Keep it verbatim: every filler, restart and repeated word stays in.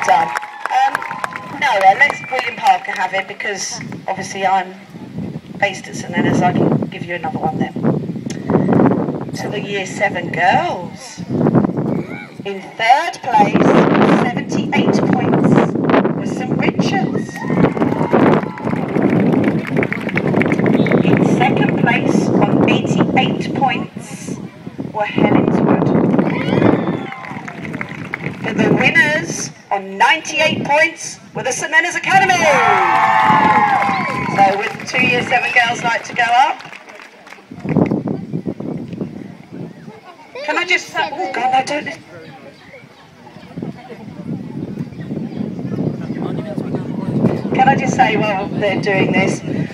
done. Um, no, uh, let's William Parker have it, because obviously I'm based at St Leonard's. I can give you another one then. To the year seven girls. In third place, seventy-eight points, was St Richards. In second place, on eighty-eight points, were Helenswood. For the winners, on ninety-eight points, were the St Leonard's Academy. So would two year seven girls like to go up? Can I just say, oh God, I don't... Can I just say while they're doing this,